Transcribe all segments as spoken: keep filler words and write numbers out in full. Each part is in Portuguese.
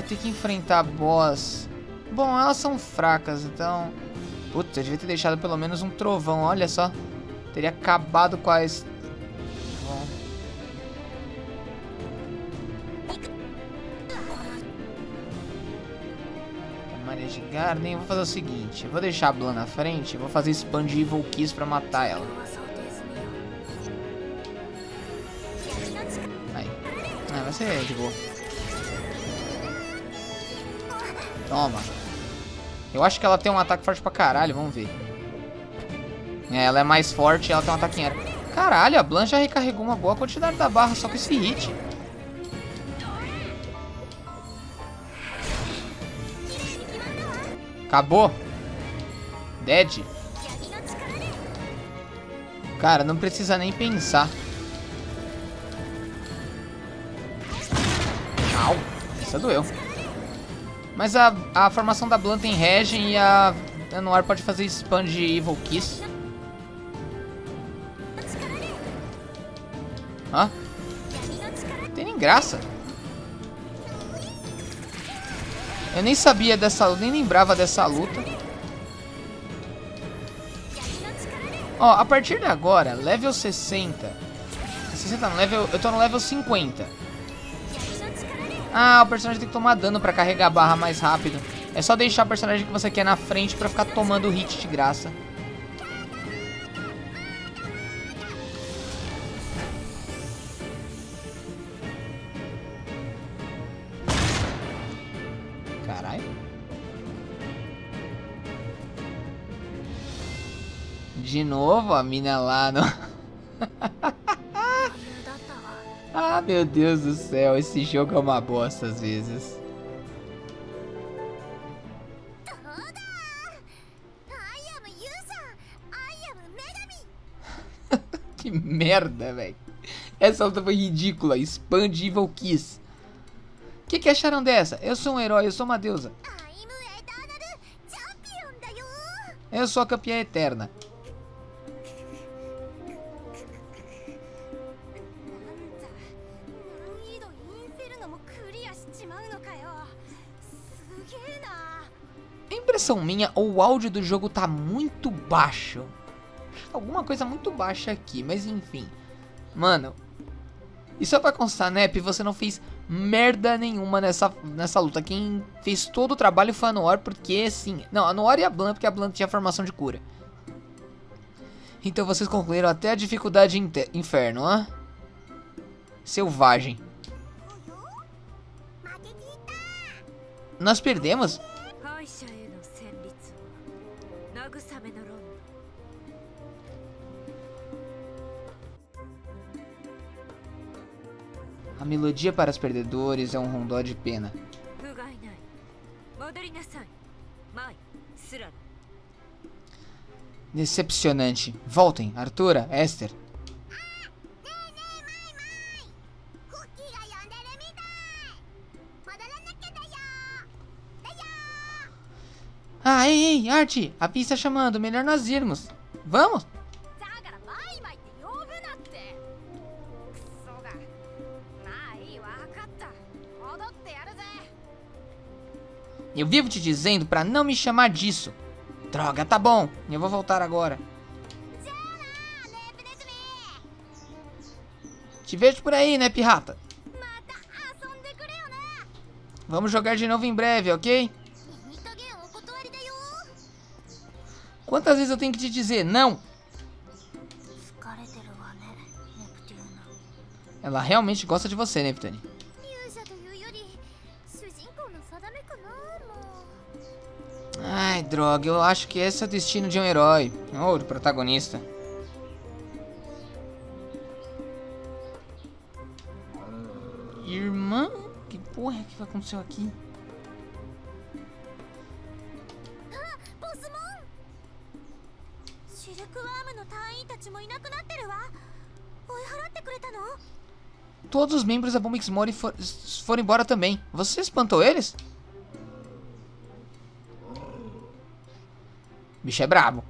Ai, tem que enfrentar boss. Bom, elas são fracas, então... Putz, eu devia ter deixado pelo menos um trovão, olha só. Teria acabado com as... Bom. Maria de Garden, eu vou fazer o seguinte. Eu vou deixar a Blanc na frente, eu vou fazer Expand Evil Kiss pra matar ela. Aí. Ah, vai ser de boa. Toma. Eu acho que ela tem um ataque forte pra caralho, vamos ver. É, ela é mais forte e ela tem um ataque em área. Caralho, a Blanc já recarregou uma boa quantidade da barra só com esse hit. Acabou. Dead. Cara, não precisa nem pensar. Au, essa doeu. Mas a, a formação da Blanc tem Regen e a Anuar pode fazer Expand Evil Kiss. Hã? Não tem nem graça. Eu nem sabia dessa luta, nem lembrava dessa luta. Ó, a partir de agora, level sessenta. sessenta não, level, eu tô no level cinquenta. Ah, o personagem tem que tomar dano pra carregar a barra mais rápido. É só deixar o personagem que você quer na frente pra ficar tomando hit de graça. Caralho. De novo a mina lá no... Ah, meu Deus do céu, esse jogo é uma bosta às vezes. Que merda, velho. Essa luta foi ridícula. Expand Evil Kiss. O que, que acharam dessa? Eu sou um herói, eu sou uma deusa. Eu sou a campeã eterna. Impressão minha, ou o áudio do jogo tá muito baixo. Alguma coisa muito baixa aqui, mas enfim. Mano, e só pra constar, Nep, você não fez merda nenhuma nessa, nessa luta. Quem fez todo o trabalho foi a Noir, porque sim. Não, a Noir e a Blanc, porque a Blanc tinha formação de cura. Então vocês concluíram até a dificuldade inferno, hã? Selvagem. Nós perdemos? A melodia para os perdedores é um rondó de pena. Decepcionante. Voltem, Artura, Esther. Ah, ei, ei, Artie, a pista está chamando, melhor nós irmos. Vamos? Eu vivo te dizendo pra não me chamar disso. Droga, tá bom. Eu vou voltar agora. Te vejo por aí, né, pirata? Vamos jogar de novo em breve, ok? Quantas vezes eu tenho que te dizer não? Ela realmente gosta de você, Neptune. Ai, droga, eu acho que esse é o destino de um herói. Ou do protagonista. Irmã? Que porra que aconteceu aqui? Todos os membros da Bombix Mori for, foram embora também. Você espantou eles? Bicho é brabo.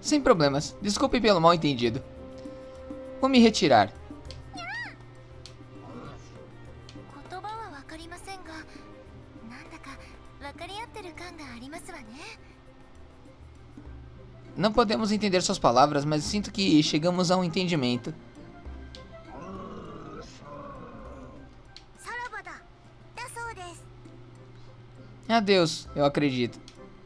Sem problemas. Desculpe pelo mal entendido. Vou me retirar. Não podemos entender suas palavras, mas sinto que chegamos a um entendimento. Adeus, eu acredito.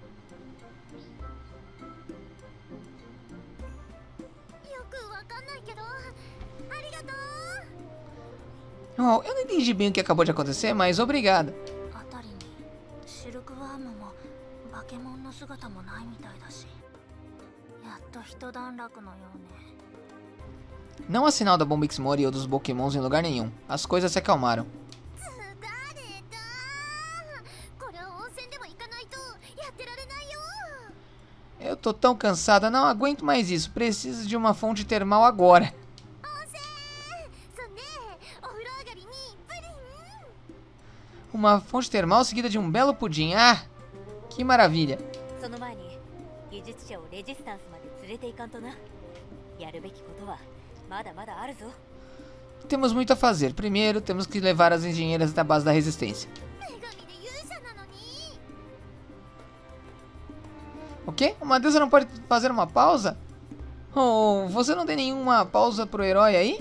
Oh, eu não entendi bem o que acabou de acontecer, mas obrigado. Não há sinal da Bomba X-Mori ou dos Pokémons em lugar nenhum. As coisas se acalmaram. Eu tô tão cansada, não aguento mais isso. Preciso de uma fonte termal agora. Uma fonte termal seguida de um belo pudim. Ah, que maravilha. Temos muito a fazer. Primeiro, temos que levar as engenheiras da base da resistência. O quê? Uma deusa não pode fazer uma pausa? Oh, você não tem nenhuma pausa pro herói aí?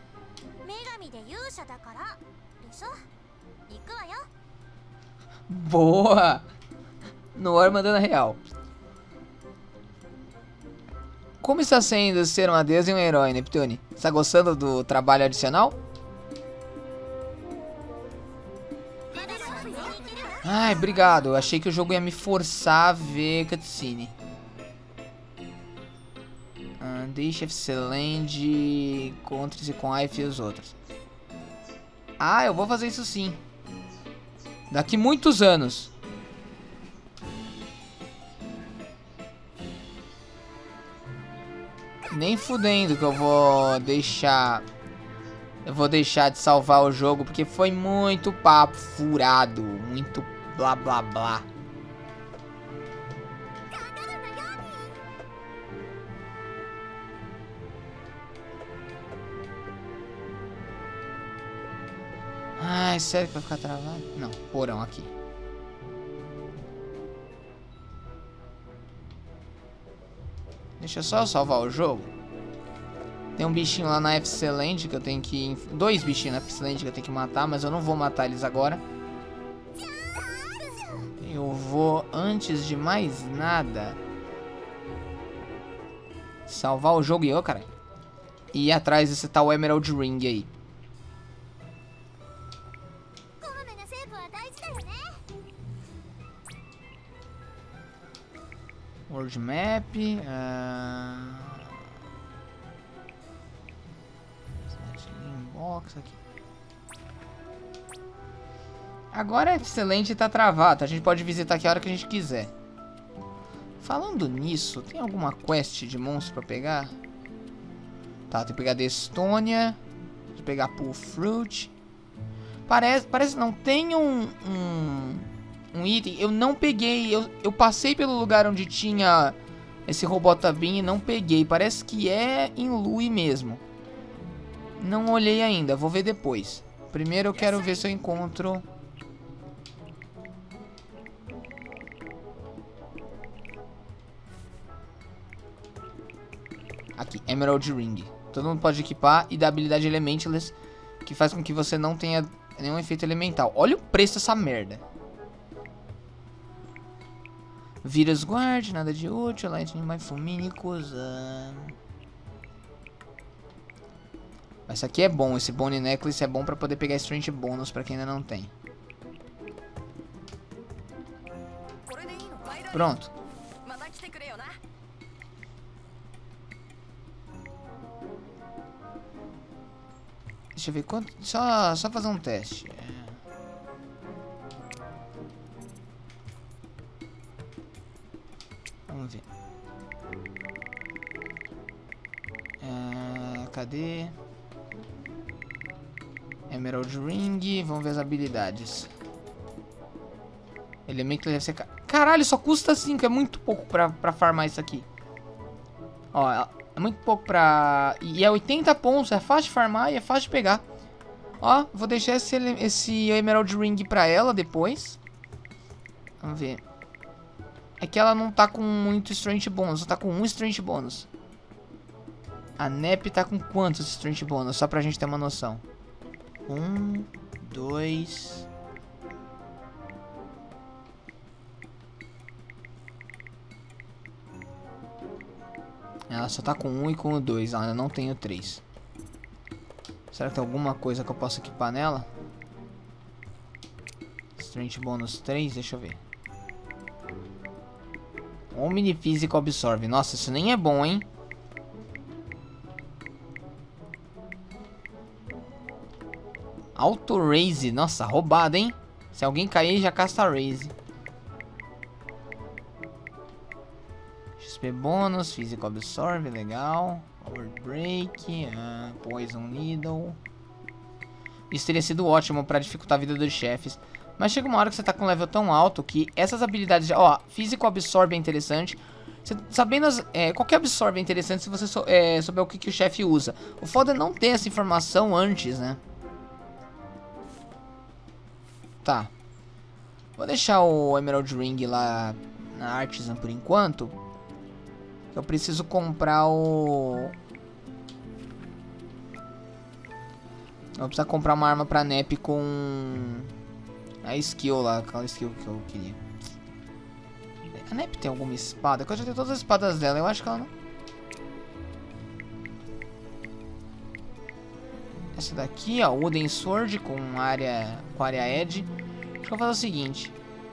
Boa! Noir mandando a real. Como está sendo ser uma deusa e um herói, Neptune? Está gostando do trabalho adicional? Ai, obrigado. Eu achei que o jogo ia me forçar a ver cutscene. Ah, deixa F C Land, encontre-se com a Ife e os outros. Ah, eu vou fazer isso sim. Daqui muitos anos. Nem fudendo que eu vou deixar... Eu vou deixar de salvar o jogo, porque foi muito papo furado. Muito blá blá blá. Ai, sério que vai ficar travado? Não, porão aqui. Deixa eu só salvar o jogo. Tem um bichinho lá na F C Land que eu tenho que... Dois bichinhos na F C Land que eu tenho que matar, mas eu não vou matar eles agora. Eu vou, antes de mais nada, salvar o jogo e eu, cara. E ir atrás desse tal Emerald Ring aí. World Map. Uh... Box aqui. Agora é excelente, tá travado. A gente pode visitar aqui a hora que a gente quiser. Falando nisso, tem alguma quest de monstro pra pegar? Tá, tem que pegar da Estônia. Tem que pegar Pool Fruit. Parece, parece não. Tem um, um, um item. Eu não peguei. Eu, eu passei pelo lugar onde tinha esse Robotabin e não peguei. Parece que é em Lui mesmo. Não olhei ainda. Vou ver depois. Primeiro eu quero ver se eu encontro... Aqui, Emerald Ring. Todo mundo pode equipar e dá habilidade Elementless, que faz com que você não tenha nenhum efeito elemental. Olha o preço dessa merda. Virus Guard, nada de útil. Lightning mais Fulminicos. Uh... Esse aqui é bom, esse Bone Necklace é bom pra poder pegar Strength Bonus pra quem ainda não tem. Pronto. Deixa eu ver quanto... Só, só fazer um teste. Vamos ver. É, cadê? Emerald Ring. Vamos ver as habilidades. Elemento deve ser... Caralho, só custa cinco. É muito pouco pra, pra farmar isso aqui. Ó, é muito pouco pra... E é oitenta pontos, é fácil de farmar e é fácil de pegar. Ó, vou deixar esse, esse Emerald Ring pra ela depois. Vamos ver. É que ela não tá com muito Strength Bonus, ela tá com um Strength Bonus. A Nep tá com quantos Strength Bonus? Só pra gente ter uma noção. Um, dois... Ela só tá com um e com o dois, ela ainda não tem o três. Será que tem alguma coisa que eu possa equipar nela? Strength Bonus três, deixa eu ver. Omni Physical Absorb. Nossa, isso nem é bom, hein? Auto Raise. Nossa, roubado, hein? Se alguém cair, já casta Raise. X P Bônus, Physical Absorb, legal. Power Break, uh, Poison Needle. Isso teria sido ótimo pra dificultar a vida dos chefes. Mas chega uma hora que você tá com um level tão alto que essas habilidades... Já, ó, Physical Absorb é interessante. Você, sabendo as, é, qualquer Absorb é interessante se você sou, é, souber o que, que o chefe usa. O foda é não ter essa informação antes, né? Tá. Vou deixar o Emerald Ring lá na Artisan por enquanto. Eu preciso comprar o... Eu vou precisar comprar uma arma pra Nep com... a skill lá, aquela skill que eu queria. A Nep tem alguma espada? Porque eu já tenho todas as espadas dela, eu acho que ela não... Essa daqui, ó, Wooden Sword com área, com área Edge. Acho que eu vou fazer o seguinte.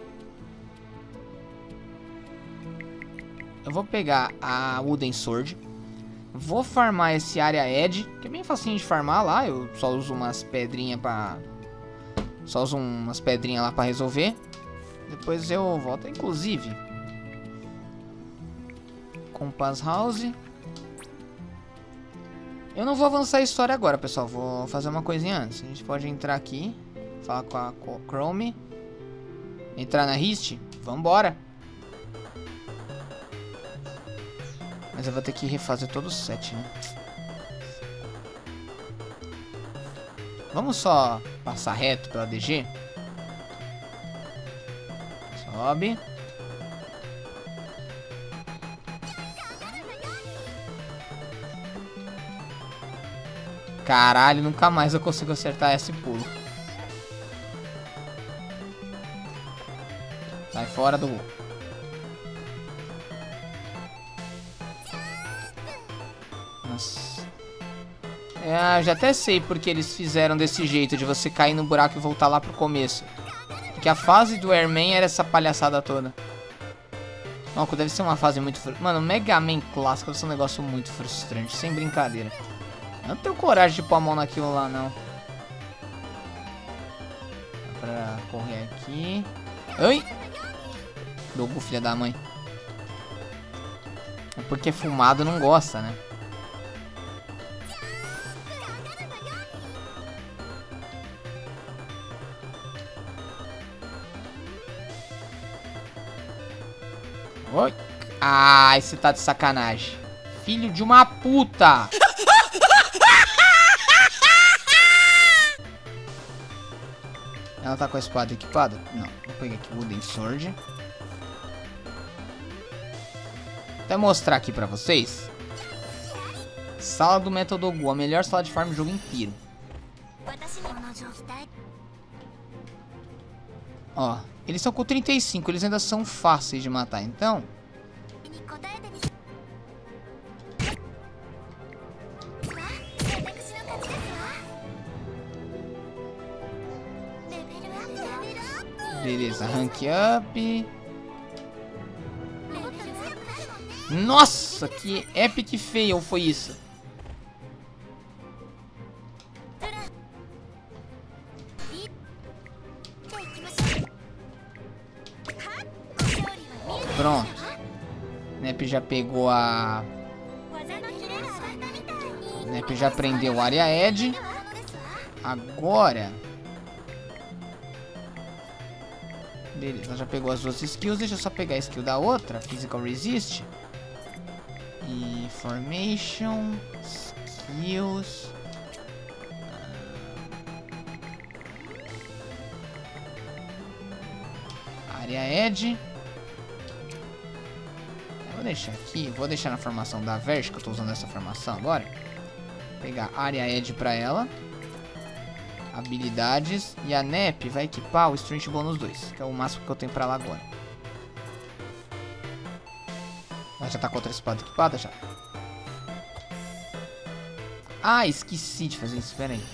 Eu vou pegar a Wooden Sword. Vou farmar esse área Edge, que é bem facinho de farmar lá. Eu só uso umas pedrinhas pra... Só uso umas pedrinhas lá pra resolver. Depois eu volto. Inclusive... Compass House. Eu não vou avançar a história agora, pessoal. Vou fazer uma coisinha antes. A gente pode entrar aqui. Falar com a Chrome. Entrar na Hist. Vambora. Mas eu vou ter que refazer todo o set, né? Vamos só passar reto pela D G. Sobe. Caralho, nunca mais eu consigo acertar esse pulo. Sai fora do... Nossa. É, já até sei porque eles fizeram desse jeito, de você cair no buraco e voltar lá pro começo. Porque a fase do Airman era essa palhaçada toda. Nossa, deve ser uma fase muito... Fr... Mano, Mega Man clássico deve ser um negócio muito frustrante, sem brincadeira. Eu não tenho coragem de pôr a mão naquilo lá, não. Dá pra correr aqui. Ai! Dogu, filha da mãe. É porque fumado não gosta, né? Oi. Ai, você tá de sacanagem. Filho de uma puta! Ela tá com a espada equipada? Não. Vou pegar aqui o Wooden Sword. Até mostrar aqui pra vocês. Sala do Metal Dogu, a melhor sala de farm do jogo inteiro. Ó, eles são com trinta e cinco, eles ainda são fáceis de matar, então... Beleza, rank up. Nossa, que epic fail foi isso. Pronto. Nep já pegou a... Nep já prendeu a área Edge. Agora... Beleza, ela já pegou as duas skills. Deixa eu só pegar a skill da outra, Physical Resist. E formation, skills. Área Edge. Vou deixar aqui, vou deixar na formação da Verge, que eu tô usando essa formação agora. Pegar Área Edge pra ela. Habilidades. E a Nep vai equipar o Strength Bonus dois, que é o máximo que eu tenho pra ela agora. Ela já tá com outra espada equipada já. Ah, esqueci de fazer isso, espera aí.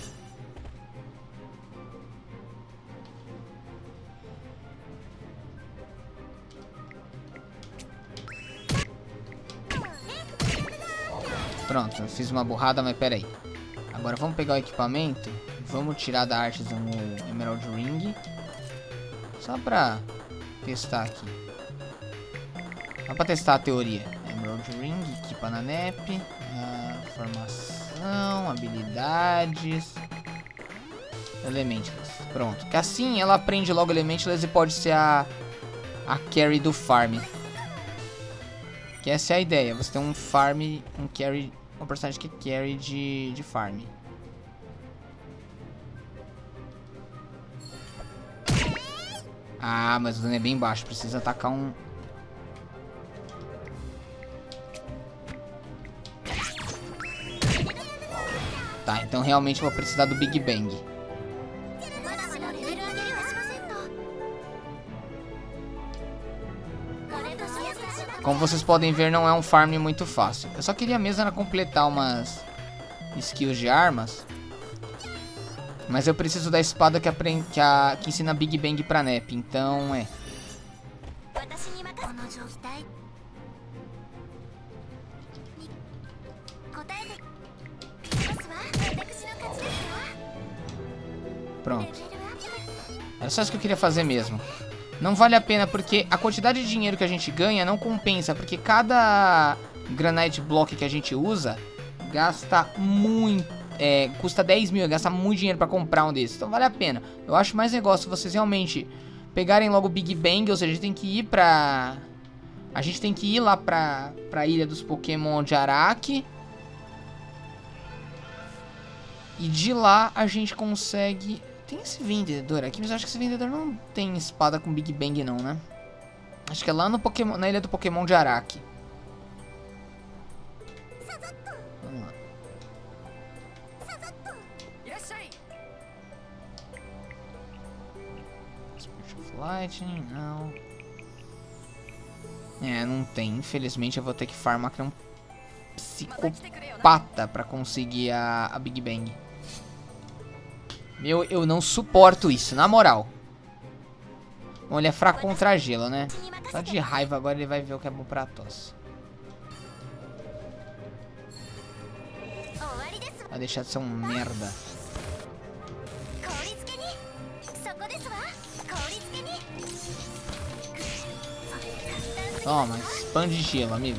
Pronto, eu fiz uma burrada, mas pera aí. Agora vamos pegar o equipamento. Vamos tirar da Artisan o Emerald Ring. Só pra testar aqui. Só pra testar a teoria. Emerald Ring, equipa na Nep. Uh, formação, habilidades. Elementless. Pronto. Que assim ela aprende logo Elementless e pode ser a, a carry do farm. Que essa é a ideia. Você tem um farm, um carry, um personagem que é carry de, de farm. Ah, mas o dano é bem baixo. Precisa atacar um... Tá, então realmente eu vou precisar do Big Bang. Como vocês podem ver, não é um farm muito fácil. Eu só queria mesmo era completar umas skills de armas. Mas eu preciso da espada que, aprende, que, a, que ensina Big Bang pra Nep. Então, é... Pronto. Era só isso que eu queria fazer mesmo. Não vale a pena porque a quantidade de dinheiro que a gente ganha não compensa. Porque cada Granite Block que a gente usa gasta muito, é, custa dez mil, gasta muito dinheiro pra comprar um desses. Então vale a pena. Eu acho mais negócio vocês realmente pegarem logo o Big Bang. Ou seja, a gente tem que ir pra... A gente tem que ir lá pra, pra ilha dos Pokémon de Araque. E de lá a gente consegue... Tem esse vendedor aqui, mas eu acho que esse vendedor não tem espada com Big Bang não, né? Acho que é lá no Pokémon, na ilha do Pokémon de Araque. Vamos lá. Spirit of Lightning, não. É, não tem. Infelizmente eu vou ter que farmar que é um psicopata pra conseguir a, a Big Bang. Meu, eu não suporto isso, na moral. Bom, ele é fraco contra gelo, né? Só de raiva agora ele vai ver o que é bom pra tosse. Vai deixar de ser um merda. Toma, spam de gelo, amigo.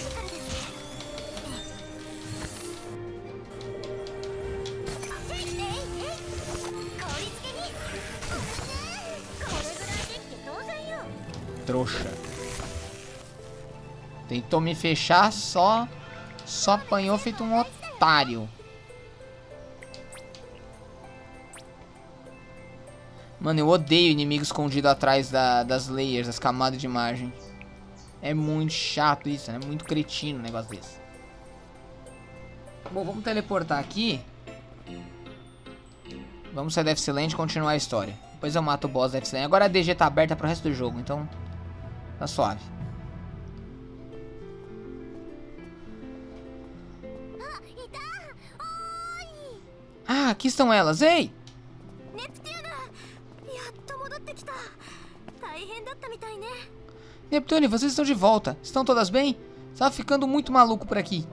Trouxa. Tentou me fechar, só só apanhou feito um otário. Mano, eu odeio inimigo escondido atrás da, das layers, das camadas de imagem. É muito chato isso, é muito cretino um negócio desse. Bom, vamos teleportar aqui. Vamos sair da F C Land e continuar a história. Depois eu mato o boss da F C Land. Agora a D G tá aberta pro resto do jogo, então... Tá suave. Ah, aqui estão elas. Ei! Neptune, vocês estão de volta. Estão todas bem? Estava ficando muito maluco por aqui.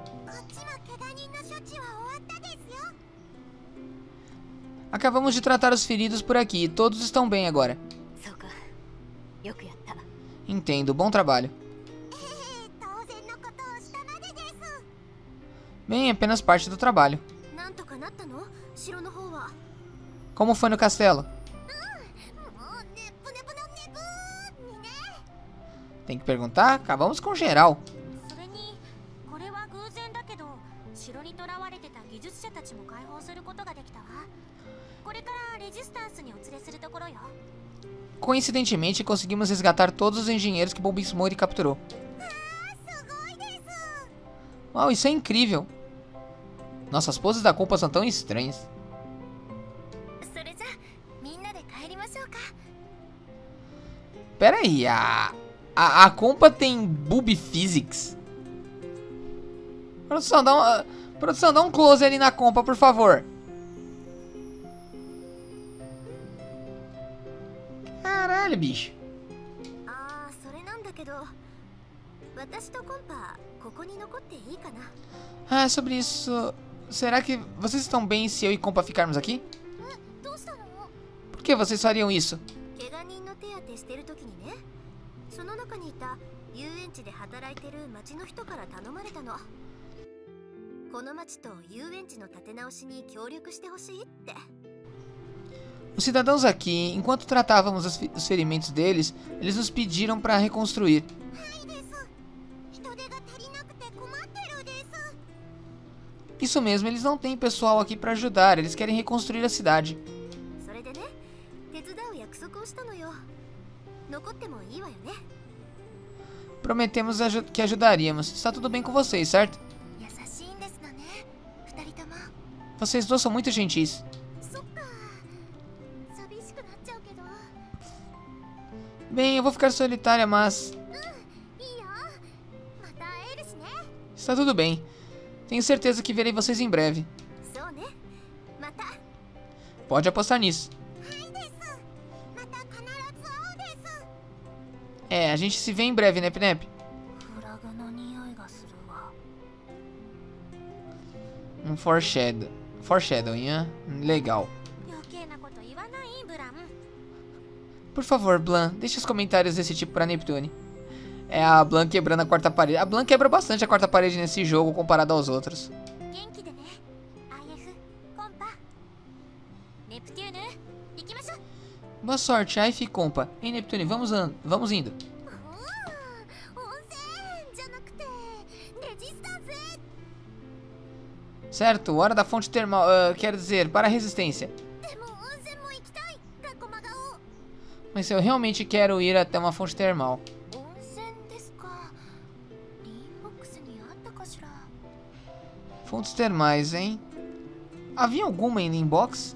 Acabamos de tratar os feridos por aqui. Todos estão bem agora. Entendo, bom trabalho. Bem, apenas parte do trabalho. Como foi no castelo? Tem que perguntar? Acabamos com geral. Coincidentemente, conseguimos resgatar todos os engenheiros que Bulbismori capturou. Uau, isso é incrível. Nossa, as poses da Compa são tão estranhas. Pera aí, a... A, a Compa tem Boob Physics? Produção, dá uma... Produção, dá um close ali na Compa, por favor. Caralho, bicho. Ah, sobre isso... Será que vocês estão bem se eu e Compa ficarmos aqui? Por que vocês fariam isso? Os cidadãos aqui, enquanto tratávamos os, os ferimentos deles, eles nos pediram para reconstruir. Isso mesmo, eles não têm pessoal aqui para ajudar, eles querem reconstruir a cidade. Prometemos aju que ajudaríamos. Está tudo bem com vocês, certo? Vocês dois são muito gentis. Bem, eu vou ficar solitária, mas... Está tudo bem. Tenho certeza que verei vocês em breve. Pode apostar nisso. É, a gente se vê em breve, né, Pinep? Um foreshadow. Foreshadowing, hein? Legal. Por favor, Blanc, deixe os comentários desse tipo pra Neptune. É a Blanc quebrando a quarta parede. A Blanc quebra bastante a quarta parede nesse jogo comparado aos outros. Boa sorte, Aif e Compa. Ei, Neptune, vamos, vamos indo. Certo, hora da fonte termal. Uh, quer dizer, para a resistência. Mas eu realmente quero ir até uma fonte termal. Fontes termais, hein? Havia alguma em Inbox?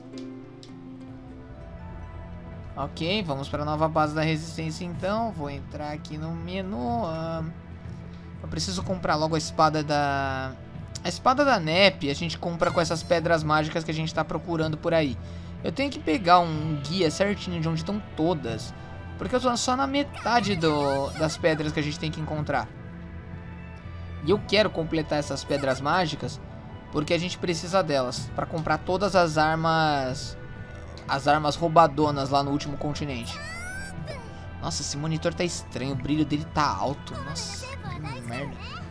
Ok, vamos para a nova base da resistência então. Vou entrar aqui no menu. Uh, eu preciso comprar logo a espada da... A espada da Nep a gente compra com essas pedras mágicas que a gente está procurando por aí. Eu tenho que pegar um guia certinho de onde estão todas. Porque eu tô só na metade do, das pedras que a gente tem que encontrar. E eu quero completar essas pedras mágicas porque a gente precisa delas para comprar todas as armas... As armas roubadonas lá no último continente. Nossa, esse monitor tá estranho. O brilho dele tá alto. Nossa, que merda.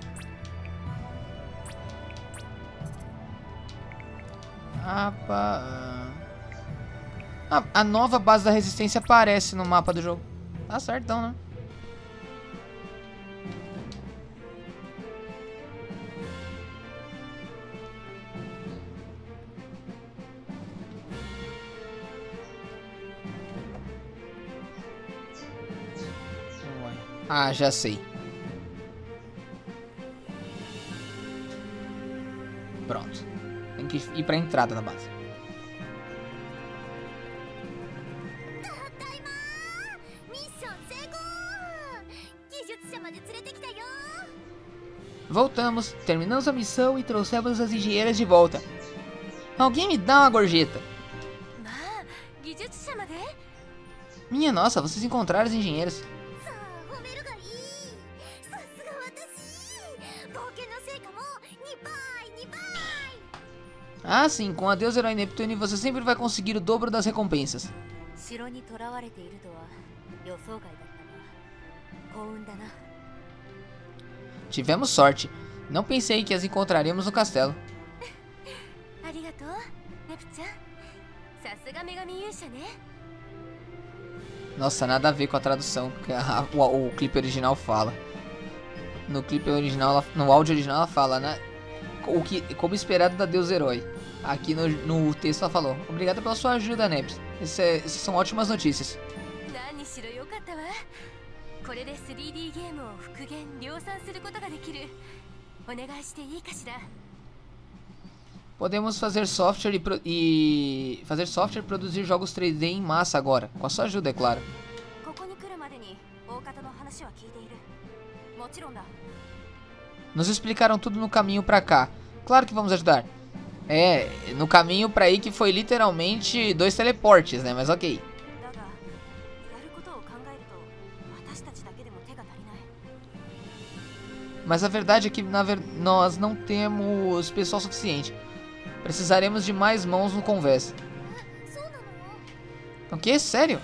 Mapa... Ah, a nova base da resistência aparece no mapa do jogo. Tá certo então, né? Ah, já sei. Pronto. Tem que ir pra entrada da base. Voltamos, terminamos a missão e trouxemos as engenheiras de volta. Alguém me dá uma gorjeta. Minha nossa, vocês encontraram as engenheiras. Ah, sim, com a deusa herói Neptune você sempre vai conseguir o dobro das recompensas. Tivemos sorte. Não pensei que as encontraremos no castelo. Nossa, nada a ver com a tradução que a, o, o clipe original fala. No clipe original, no áudio original ela fala, né? O que, como esperado da deusa herói. aqui no, no texto ela falou: obrigado pela sua ajuda, Neps. Esse é, essas são ótimas notícias. Podemos fazer software e, pro, e fazer software e produzir jogos três D em massa agora, com a sua ajuda, é claro. Nos explicaram tudo no caminho pra cá. Claro que vamos ajudar. É, no caminho pra aí que foi literalmente dois teleportes, né? Mas ok. Mas a verdade é que na ver... nós não temos pessoal suficiente. Precisaremos de mais mãos no convés. O que? Sério?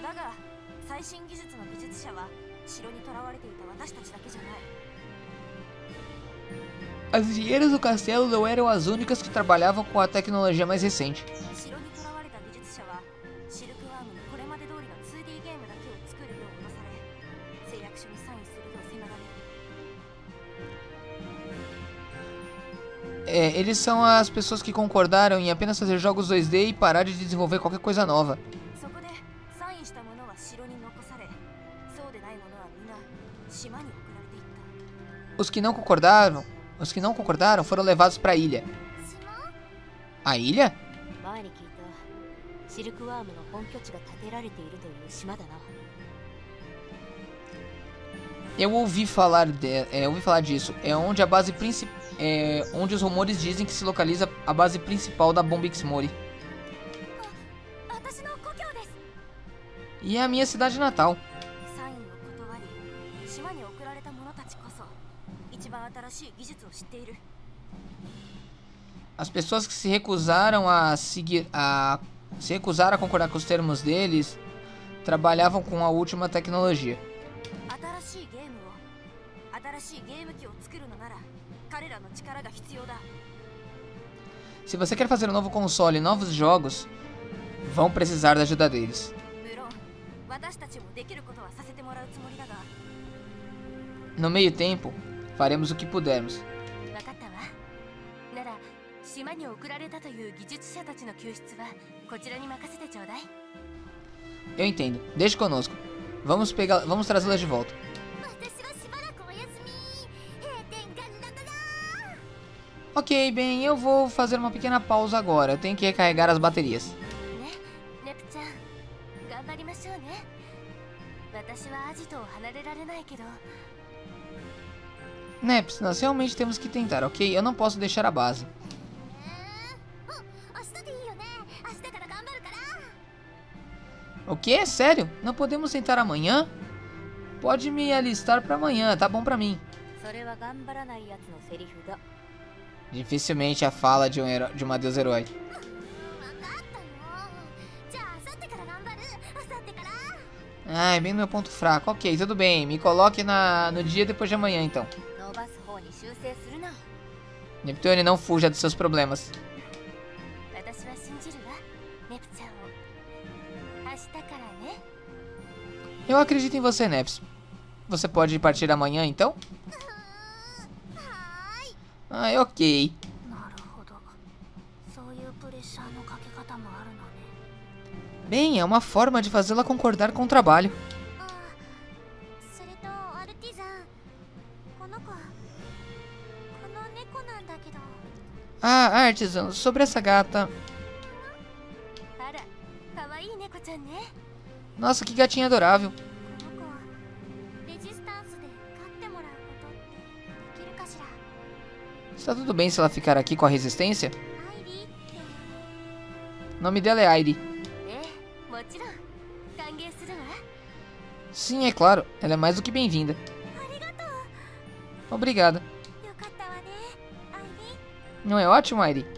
As engenheiras do castelo não eram as únicas que trabalhavam com a tecnologia mais recente. É, eles são as pessoas que concordaram em apenas fazer jogos dois D e parar de desenvolver qualquer coisa nova. Os que não concordaram, os que não concordaram foram levados para a ilha. A ilha? Eu ouvi falar de, é, ouvi falar disso. É onde a base principal, é onde os rumores dizem que se localiza a base principal da Bomba X-Mori. E é a minha cidade natal. As pessoas que se recusaram a seguir, a se recusaram a concordar com os termos deles, trabalhavam com a última tecnologia. Se você quer fazer um novo console e novos jogos, vão precisar da ajuda deles. No meio tempo, faremos o que pudermos. Eu entendo. Deixe conosco. Vamos pegar, vamos trazê-las de volta. Ok, bem, eu vou fazer uma pequena pausa agora. Eu tenho que recarregar as baterias. Neps, nós realmente temos que tentar, ok? Eu não posso deixar a base. O quê? Sério? Não podemos tentar amanhã? Pode me alistar pra amanhã, tá bom pra mim. Dificilmente a fala de, um hero... de uma deusa herói. Ah, é bem no meu ponto fraco. Ok, tudo bem. Me coloque na... no dia depois de amanhã, então. Neptune, não fuja dos seus problemas. Eu acredito em você, Neps. Você pode partir amanhã, então? Ah, é ok. Bem, é uma forma de fazê-la concordar com o trabalho. Ah, Artisan, sobre essa gata... Nossa, que gatinha adorável. Está tudo bem se ela ficar aqui com a resistência? O nome dela é Airi. Sim, é claro. Ela é mais do que bem-vinda. Obrigada. Não é ótimo, Airi?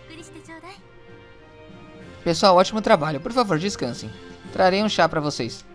Pessoal, ótimo trabalho. Por favor, descansem. Trarei um chá pra vocês.